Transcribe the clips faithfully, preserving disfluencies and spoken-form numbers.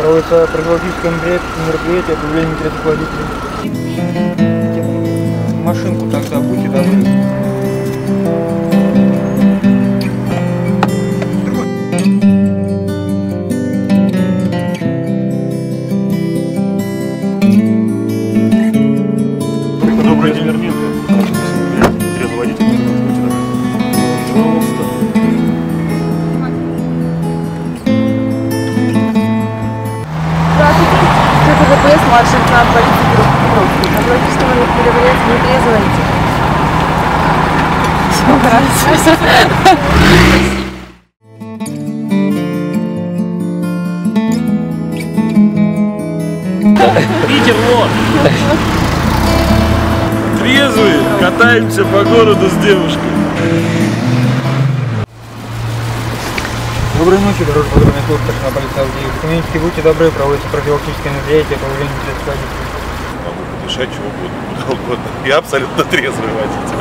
проводится профилактическое мероприятие по выявлению интересов водителей. Машинку тогда будьте добры. Добрый день, Арминка. Трезвый водитель. Пожалуйста. Здравствуйте. КПП младший лейтенант полиции Петровский. Позвольте, что вы переверяете нетрезвый водитель. Питер, вот! Трезвые, катаемся по городу с девушкой. Доброй ночи, дорожно-патрульная служба полиции Авдеевки. Документики, будьте добры, проводится профилактическое мероприятие по выявлению интересов водителей. Могу подышать чего угодно, куда угодно. Я абсолютно трезвый водитель.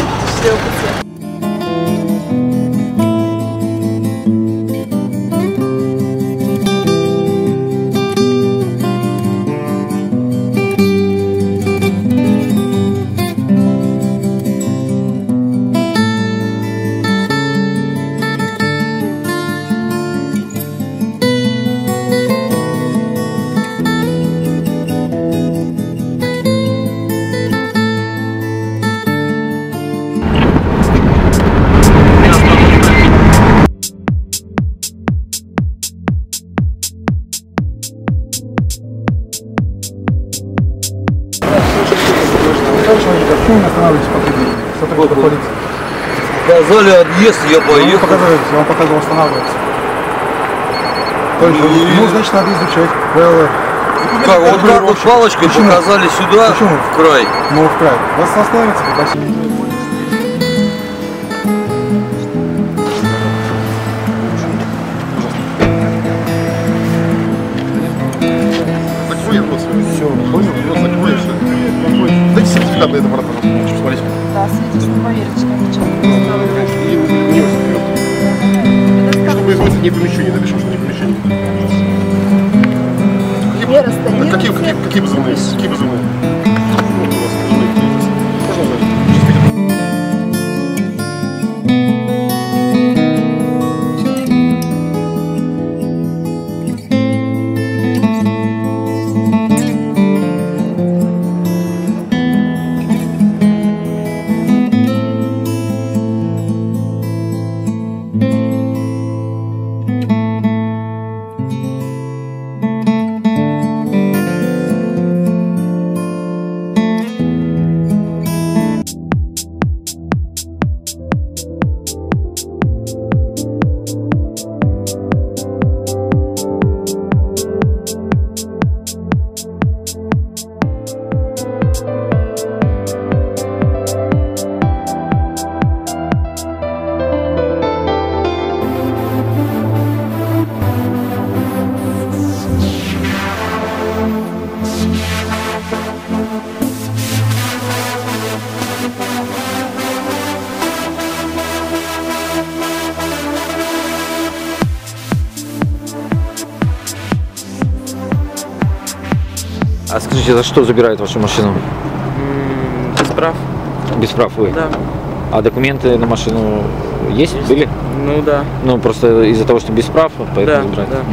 Почему не останавливаетесь по прибыли? Сотрудник полиции. Сказали отъезд, я поехал. Показывайте, я вам показывал останавливаться. Ну, значит, на объезде человек. Как, вот так вот палочкой показали сюда, в край. Ну, в край. Вас остановится, попросили. Все, понял? Просто закроешь. Дайте сертификат на это аппарат, пожалуйста. Смотрите. Да, свидетельство поверочка. Что производится не помещение, напишем, что не помещение. Вера, Какие, какие, какие, какие вызывные? Какие вызывные? А скажите, за что забирают вашу машину? Без прав. Без прав вы? Да. А документы на машину есть? есть? Были? Ну да. Ну просто из-за того, что без прав, поэтому да, забирают? Да.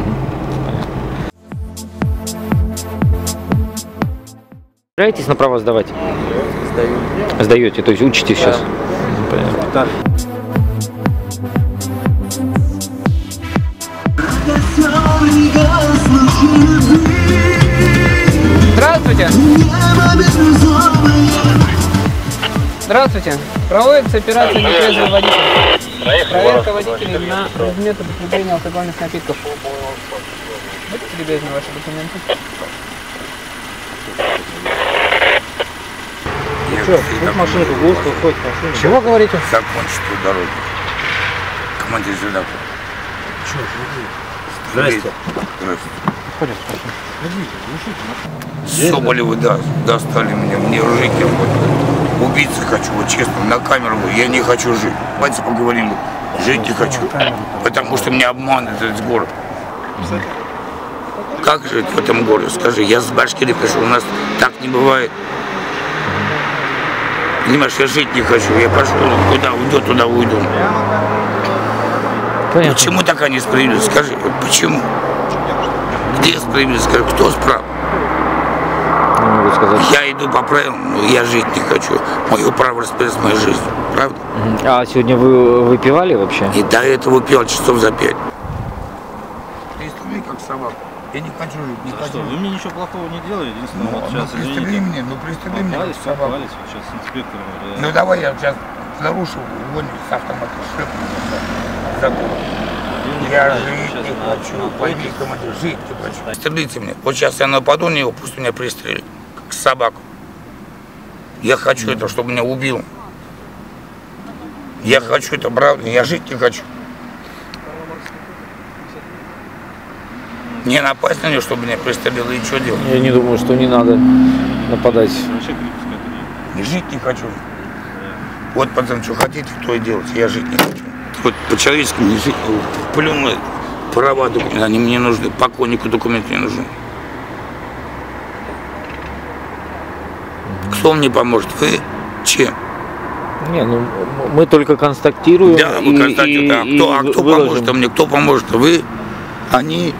Собираетесь на право сдавать? Сдаю. Сдаете, то есть учите сейчас? Да. Понятно. Так. Здравствуйте! Здравствуйте! Проводится операция «Нетрезвый водитель». Проверка водителей на предмет употребления алкогольных напитков. Будьте любезны, ваши документы. Что, вот машина, голос выходит машина. Чего говорите? Закончить эту дорогу. Командир Зеленов. Чего, Здрасте. Здрасте. Соболевы, да, достали меня, мне руки вот. Убийца хочу, вот честно, на камеру, я не хочу жить. Давайте поговорим, жить не хочу. Потому что меня обманывает этот город. Как жить в этом городе? Скажи, я с Башкирии пришел, у нас так не бывает. Понимаешь, я жить не хочу, я пошел, куда уйду, туда уйду. Понятно. Почему такая несправедливость? Скажи, вот почему? Где справедливость? Скажи, кто справ? Не могу сказать. Я иду по правилам, но я жить не хочу. Мое право распоряжаться моей жизнью, правда? А сегодня вы выпивали вообще? И до этого пил часов за пять. Пристрели как собаку. Я не хочу жить, не хочу. Что, вы мне ничего плохого не делали, единственное, Ну, вот ну сейчас, пристрели извините. мне, ну пристрели меня Попались, как собаку. попались, вот сейчас с инспектором. э, Ну давай я сейчас нарушу, уволю с автомата, шлепну закон. Я жить не хочу, пойми, командир, жить не хочу. Пристрелите меня. Вот сейчас я нападу на него, пусть меня пристрелит, как собаку. Я хочу это, чтобы меня убил. Я хочу это, правда, я жить не хочу. Не напасть на него, чтобы меня пристрелило, и что делать? Я не думаю, что не надо нападать. Вообще крепкая это. И жить не хочу. Вот, пацан, что хотите, то и делайте. Я жить не хочу. Вот по-человечески не жить. Плюнуть. Права документы, они мне нужны. Покойнику документы не нужны. Кто мне поможет? Вы? Чем? Не, ну мы только констатируем. Да, вы констатируете. А кто, а кто поможет мне? Кто поможет? Вы? Они?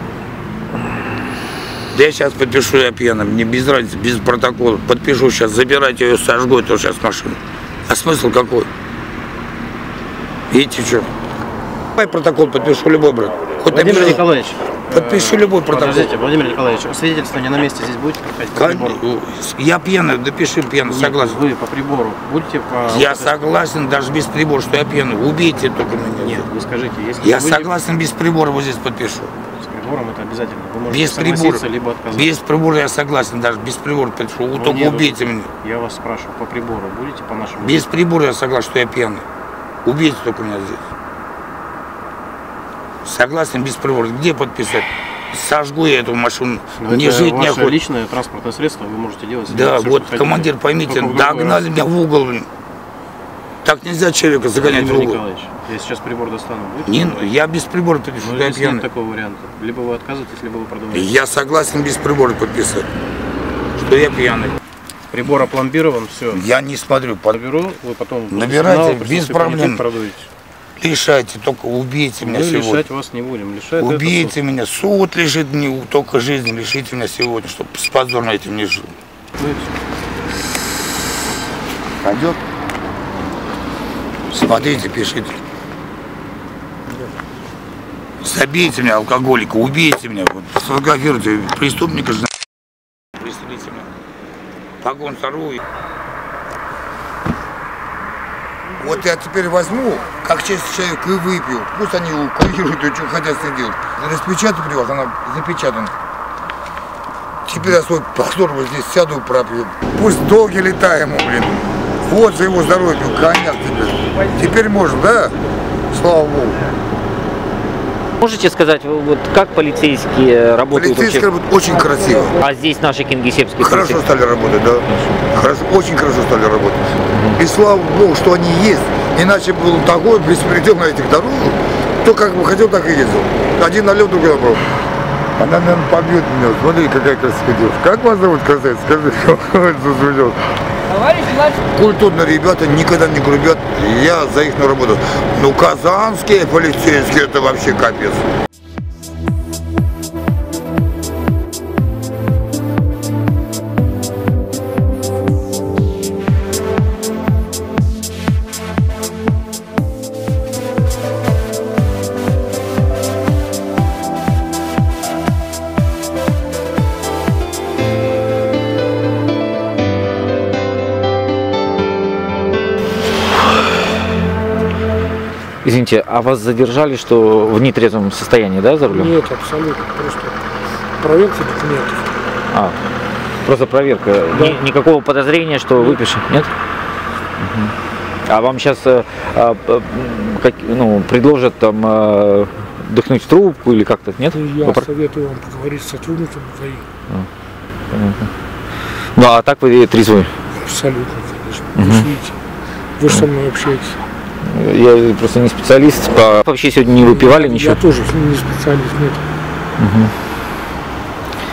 Да я сейчас подпишу, я пьяный, мне без разницы, без протокола. Подпишу сейчас, забирайте ее, сожгу эту сейчас машину. А смысл какой? Видите, что? Давай протокол подпишу, любой, брат. Хоть Владимир напишу. Николаевич, Подпиши любой протокол. подождите, Владимир Николаевич, свидетельствование на месте здесь будете проходить? По прибору? Я пьяный, допиши пьяный, Нет, согласен. Вы по прибору будете по... Я согласен, даже без прибора, что я пьяный. Убейте только меня. Нет, вы скажите, если Я вы согласен, без прибора вот здесь подпишу. с прибором, это обязательно. Вы можете Без согласиться, прибора. либо отказаться. Без прибора я согласен, даже без прибора подпишу. Вы Ну, только нет, убейте меня. Я вас спрашиваю, по прибору будете по нашему? Без прибора я согласен, что я пьяный. Убейте только меня здесь. Согласен, без прибора. Где подписать? Сожгу я эту машину. Но Не это жить, не ваше охота. личное транспортное средство, вы можете делать. с ним Да, всё, вот, что хотите. командир, поймите, Только в другой догнали раз. меня в угол, блин. Так нельзя человека загонять в Владимир угол. Николаевич, я сейчас прибор достану. Будете? Не, ну, я без прибора подпишу, Ну, что я здесь нет пьяный. такого варианта. Либо вы отказываетесь, либо вы продолжаете. Я согласен без прибора подписать, что я пьяный. Прибор опломбирован, все. Я не смотрю, под... Наберу, вы потом... Набирайте, по без присутствии проблем. комитета продуете. лишайте, только убейте меня Мы сегодня. лишать вас не будем. Лишает Убейте меня, суд лишит мне, только жизни лишите меня сегодня, чтобы с позорно этим не жил. Пойдет? Смотрите, пишите. Забейте меня, алкоголика, убейте меня, вот, сфотографируйте преступника, пристрелите меня. Погон сорву. Вот я теперь возьму, как честный человек, и выпью. Пусть они курируют, и что хотят с ней делать. Распечатаю при вас, она запечатана. Теперь я свой позор вот здесь сяду и пропью. Пусть долги летаем, блин. Вот за его здоровье, коняк теперь. Теперь можно, да? Слава Богу. Можете сказать, вот как полицейские работают? Полицейские вообще? работают очень красиво. А здесь наши кингисеппские Хорошо полицейские? стали работать, да. Хорошо, очень хорошо стали работать. И слава Богу, что они есть. Иначе был такой беспредел на этих дорогах. Кто как бы хотел, так и ездил. Один налет, другой направо. Она, наверное, побьет меня. Смотри, какая красивая девушка. Как вас зовут, красавица? Скажи, зазвучал. Товарищ младший. Культурные ребята никогда не грубят. Я за их работу. Ну, казанские полицейские, это вообще капец. Извините, а вас задержали, что в нетрезвом состоянии, да, за рулем? Нет, абсолютно. Просто проверка документов. А, просто проверка. Да. Ни- никакого подозрения, что выпишет, нет? Мгм. А вам сейчас э, а, п- м, как, ну, предложат там э, дыхнуть в трубку или как-то, нет? Я Попро- советую вам поговорить с сотрудником ГАИ. Понятно. Ну, а так вы трезвый? Абсолютно, конечно. Мгм. Вы же видите, вы же со мной общаетесь. Я просто не специалист. По... Вообще сегодня не выпивали ничего? Я тоже не специалист, нет. Мгм.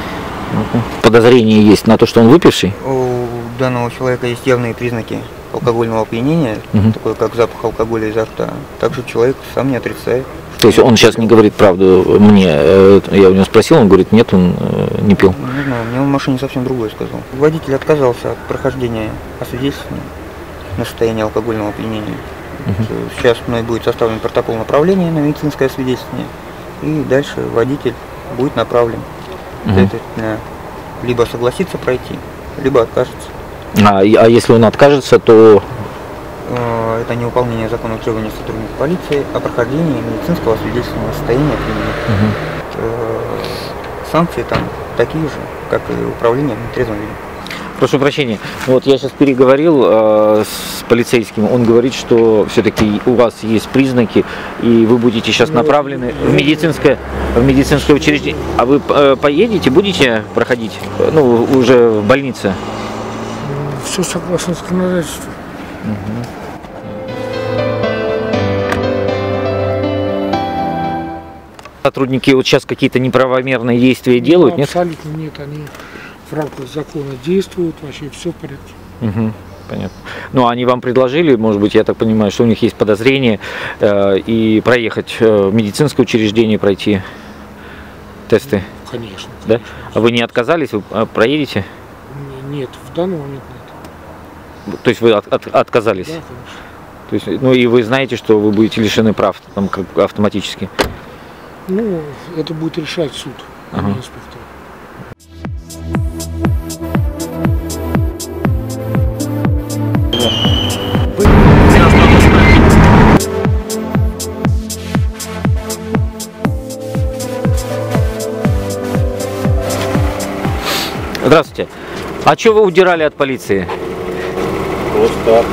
Подозрение есть на то, что он выпивший? У данного человека есть явные признаки алкогольного опьянения, Мгм. такое как запах алкоголя изо рта. Также человек сам не отрицает. То есть он сейчас не говорит правду мне. э, Я у него спросил, он говорит, нет, он э, не пил. Не знаю, мне он в машине совсем другое сказал. Водитель отказался от прохождения освидетельствования на состояние алкогольного опьянения. Мгм. Сейчас мной будет составлен протокол направления на медицинское освидетельствование, и дальше водитель будет направлен. Мгм. Соответственно, либо согласится пройти, либо откажется. А, и- а если он откажется, то Э, Это невыполнение законных требований сотрудника полиции о прохождении медицинского освидетельствования состояния опьянения. Мгм. Э, Санкции там такие же, как и управление в нетрезвом виде. прошу прощения. Вот я сейчас переговорил э, с полицейским. Он говорит, что все-таки у вас есть признаки, и вы будете сейчас направлены в медицинское, в медицинское учреждение. А вы э, поедете, будете проходить, э, ну, уже в больнице? Все согласно законодательству. Сотрудники вот сейчас какие-то неправомерные действия Ну, делают, нет? абсолютно нет. Они в рамках закона действуют, вообще все в порядке. Мгм. Понятно. Ну, они вам предложили, может быть, я так понимаю, что у них есть подозрение, э, и проехать э, в медицинское учреждение, пройти тесты, Конечно. да? А вы не отказались, вы э, проедете? Н- Нет, в данный момент нет. То есть вы от- от- отказались? Да, конечно. То есть, ну и вы знаете, что вы будете лишены прав там, как автоматически? Ну, это будет решать суд, а Ага. не инспектор. Здравствуйте. А что вы удирали от полиции? Просто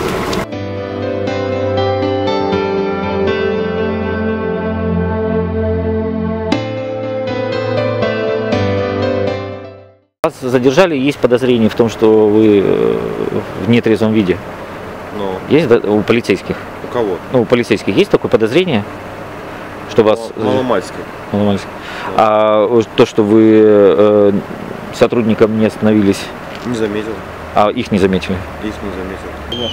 Вас задержали, есть подозрение в том, что вы э, в нетрезвом виде. ну, Есть, да, у полицейских? у кого? Ну, у полицейских есть такое подозрение, что вас... Мал- Маломальский. Маломальски. А вот то, что вы э, сотрудникам не остановились, Не заметил. а их не заметили? Их не заметил.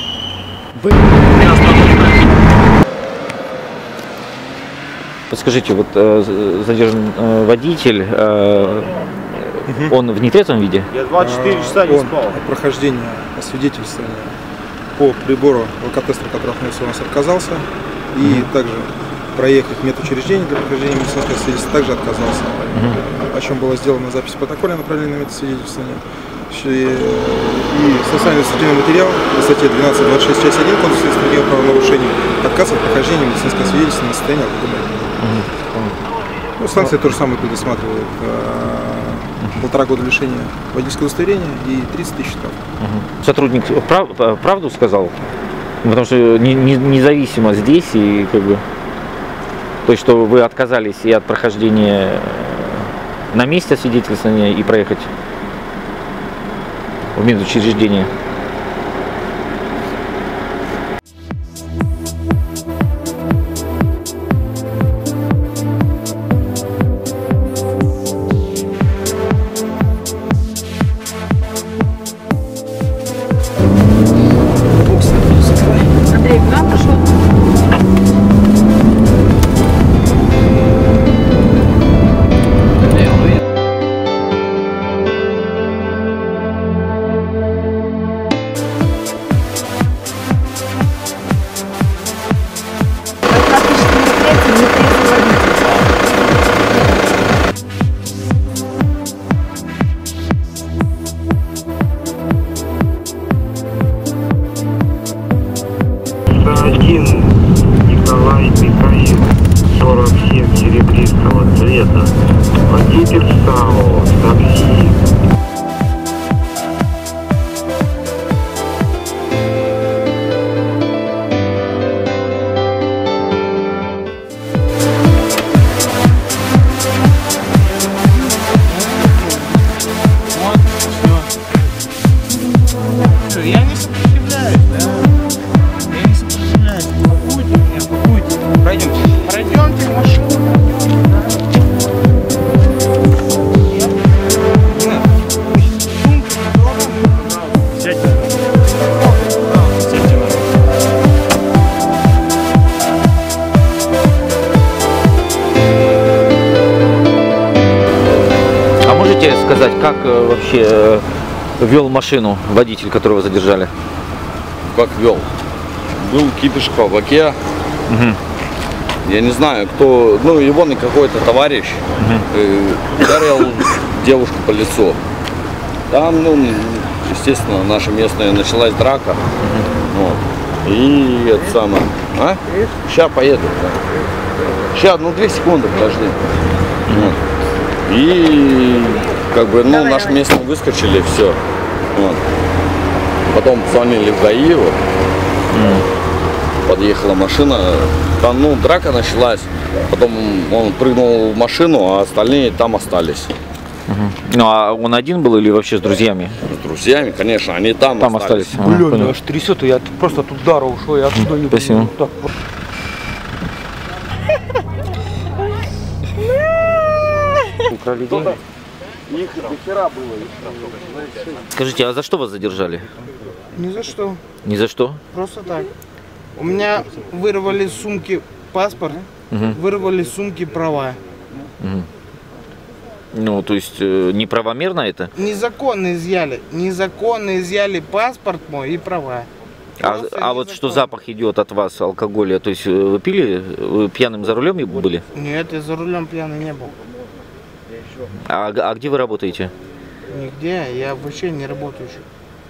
Подскажите, вот э, з- задержан э, водитель, э, он в нетрезвом виде? Я двадцать четыре часа не Он спал. от прохождения освидетельствования по прибору алкотестера, который находится у нас, отказался. И также проехать медучреждение для прохождения медицинского свидетельства также отказался. О чем была сделана запись в протоколе направления на медосвидетельствование. И, и социальный административный материал по статье двенадцать двадцать шесть часть один Кодекса административного правонарушения отказ от прохождения медицинского свидетельства на состояние алкогольного опьянения. Ну, санкция то же самое предусматривает. э, Полтора года лишения водительского удостоверения и тридцать тысяч штрафов. Сотрудник прав- э, правду сказал? Потому что не- не- независимо здесь и как бы... То есть, что вы отказались и от прохождения э, на месте освидетельствования и проехать в медучреждение. Андрей, к нам пошел. Практически мероприятие не трезвый водитель. один Николай Михаил, сорок семь, серебристого цвета. Водитель САО, такси. Я не сопротивляюсь, да? Я не сопротивляюсь. Пакуйте меня, пакуйте. Пройдемте. Пройдемте в машину. рассказать, как э, вообще э, вел машину водитель, которого задержали? Как вел? Был кипиш в кабаке. Угу. Я не знаю, кто, ну, его на какой-то товарищ угу. э, ударил девушку по лицу. Там, ну, естественно, наша местная началась драка. Угу. Вот. И это самое. А? Сейчас поеду. Да. Сейчас, ну, две секунды, подожди. Угу. Вот. И как бы, ну, наши местные выскочили, все. Вот. Потом позвонили в ГАИ. Вот. Подъехала машина, там, ну, драка началась, потом он прыгнул в машину, а остальные там остались. Угу. Ну, а он один был или вообще с друзьями? С друзьями, конечно, они там, там остались. остались. Блин, ага, аж трясет, я просто от удара ушел, я оттуда не Спасибо. Так. Украли деньги? Их до хера было. Скажите, а за что вас задержали? Ни за что. Ни за что? Просто так. У меня вырвали с сумки паспорт, угу. вырвали с сумки права. Угу. Ну, то есть э, неправомерно это? Незаконно изъяли. Незаконно изъяли паспорт мой и права. А, а вот что запах идет от вас, алкоголя, то есть вы пили, вы пьяным за рулем были? Нет, я за рулем пьяный не был. А, а где вы работаете? Нигде, я вообще не работаю еще.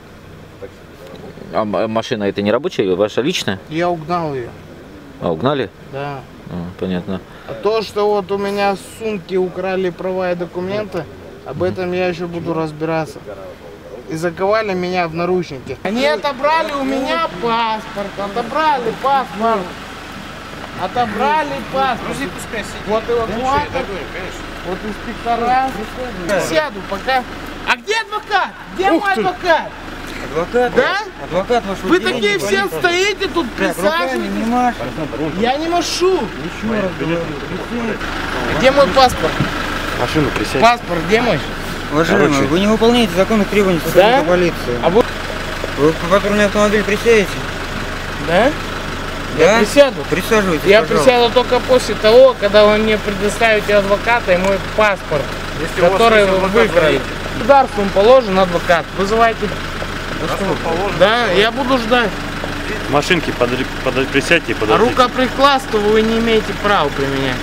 А машина это не рабочая, ваша личная? Я угнал ее. А, угнали? Да. А, понятно. А то, что вот у меня с сумки украли права и документы, об этом я еще буду разбираться. И заковали меня в наручники. Они отобрали у меня паспорт, отобрали паспорт. Отобрали паспорт. Вот эвакуатор, вот инспектора. Сяду пока. А где адвокат? Где Ух мой ты. адвокат? Адвокат? Да? Адвокат ваш. Вы такие все стоите тут, присаживаетесь. Я не машу. Еще раз говорю. Где мой паспорт? Машину присядь. Паспорт где мой? Уважаемый, вы не выполняете законных требований Да? сотрудника полиции. А вы... Вы в патрульный автомобиль присядете? Да? Да? Я присяду. Присаживайтесь, Я пожалуйста. присяду только после того, когда вы мне предоставите адвоката и мой паспорт, Если который вы выиграли. Государством положен адвокат. Вызывайте. Да, я буду ждать. Машинки под, под, присядьте и А подождите. рукоприкладство вы не имеете права применять.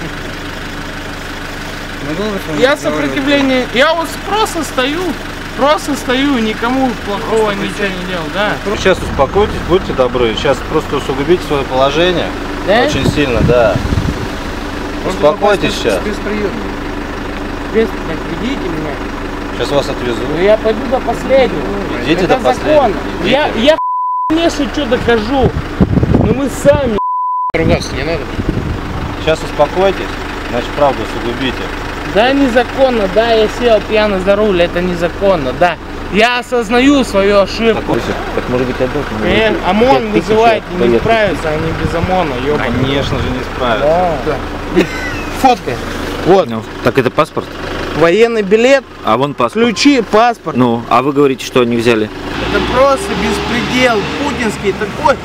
Мы долго с вами Я разговаривали? сопротивление. Я вот просто стою. Просто стою, никому плохого ничего не делал, да. Сейчас успокойтесь, будьте добры. Сейчас просто усугубите свое положение. Да? Очень сильно, да. Успокойтесь сейчас. Без, блядь, ведите меня. Сейчас вас отвезу. Ну я пойду до последнего. Идите Это до последнего. закон. Идите. Я, я конечно что докажу. Но вы сами. Ругаться не надо. Сейчас успокойтесь, значит правду усугубите. Да, незаконно, да, я сел пьяный за руль, это незаконно, да. Я осознаю свою ошибку. Так, так может быть отдать? Э, ОМОН вызывайте, не справится они без ОМОНа, ёбаный. Конечно же не справятся. Да. Фотка. Вот. Ну, так это паспорт? Военный билет. А вон паспорт. Ключи, паспорт. Ну, а вы говорите, что они взяли? Это просто беспредел, путинский такой.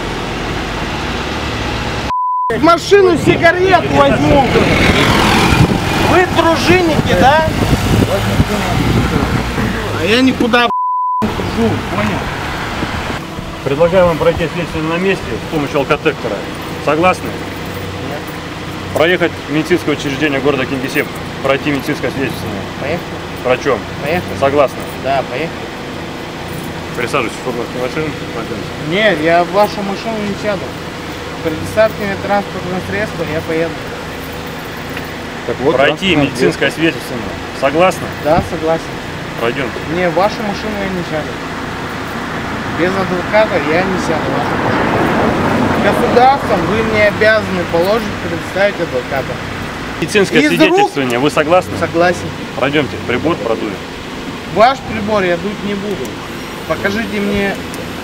В машину сигарет возьму. Вы дружинники, да? А я никуда дружу, понял? Предлагаю вам пройти следствие на месте с помощью алкотестера. Согласны? Проехать в медицинское учреждение города Кингисепп, пройти медицинское свидетельствование. Поехали. Врачом. Поехали. Согласны? Да, поехали. Присаживайтесь в фургонской машину. Нет, я в вашу машину не сяду. Предоставьте мне транспортное средство, я поеду. Так вот, пройти медицинское свидетельствование. Согласны? Да, согласен. Пройдем. Не, в вашу машину я не сяду. Без адвоката я не сяду в вашу машину. Государством вы мне обязаны положить предоставить адвоката. Медицинское Из свидетельствование. Вы согласны? Согласен. Пройдемте. Прибор продуем. Ваш прибор я дуть не буду. Покажите мне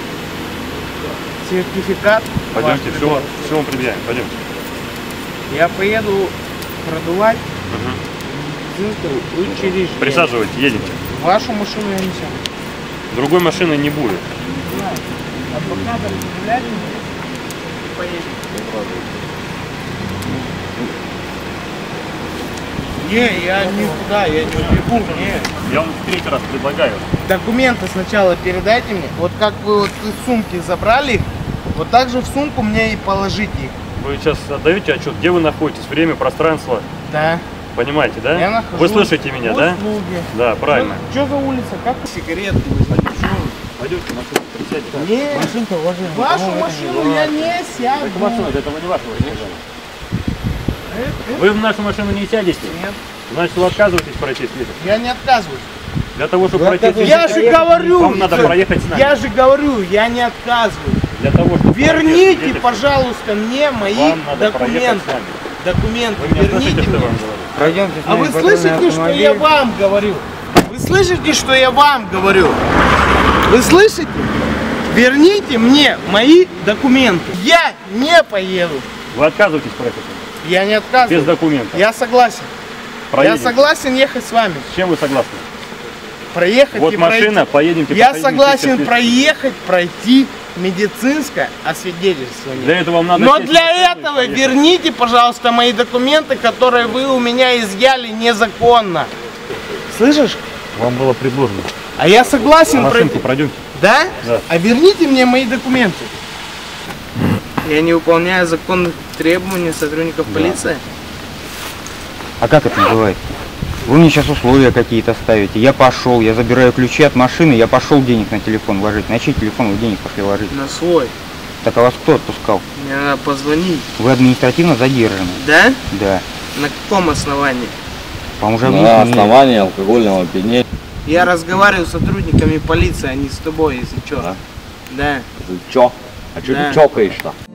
сертификат. Пойдемте, все, вам- все вам предъявим. Пойдемте. Я поеду продувать Угу. медицинское учреждение. Присаживайтесь, едете. Вашу машину я не сяду. Другой машины не будет. Адвоката разделять поедем. Не, я никуда, я не убегу, не. Я вам в третий раз предлагаю. Документы сначала передайте мне. Вот как вы вот из сумки забрали их, вот так же в сумку мне и положите их. Вы сейчас отдаете отчет, где вы находитесь, время, пространство? Да. Понимаете, да? Я нахожусь Вы слышите меня, в да? услуге. Да, правильно. Что за улица? Как сигареты возьмете? Пойдемте, машину присядьте. Нет, Машинка, уважаемый. вашу машину я не сяду. Это машина, это вы не вашего заезжали. Вы в нашу машину не сядете? Нет. Значит, вы отказываетесь пройти следует. Я не отказываюсь. Для того, чтобы пройти следует, Я же говорю, вам надо проехать с нами. я же говорю, я не отказываюсь. Для того, чтобы Верните, пройти, пожалуйста, мне мои вам надо проехать документы. с нами. Документы, Вы меня слышите, верните что я мне. вам говорю? Пройдемте с А нами вы патрульный слышите, что я автомобиль. вам говорю? Вы слышите, что я вам говорю? Вы слышите? Верните мне мои документы. Я не поеду. Вы отказываетесь проехать? Я не отказываюсь. Без документов. Я согласен. Проедете? Я согласен ехать с вами. С чем вы согласны? Проехать Вот и машина, пройти. поедемте. Я проедемте, согласен все проехать, пройти медицинское освидетельствование. Для этого вам надо Но сесть в для машину и этого поехать. верните, пожалуйста, мои документы, которые вы у меня изъяли незаконно. Слышишь? Вам было предложено. А я согласен Машинку пройти. пройдемте. Да? Да. А верните мне мои документы. Я не выполняю законных требований сотрудников полиции. А как это бывает? Вы мне сейчас условия какие-то ставите. Я пошел, я забираю ключи от машины, я пошел денег на телефон ложить. На чей телефон вы денег пошли ложить? На свой. Так а вас кто отпускал? Мне надо позвонить. Вы административно задержаны. Да? Да. На каком основании? Вам уже На объяснили. основании алкогольного опьянения. Я разговариваю с сотрудниками полиции, а не с тобой, если что. Да? Да. Ты чё? А чё Да. ты чокаешь-то?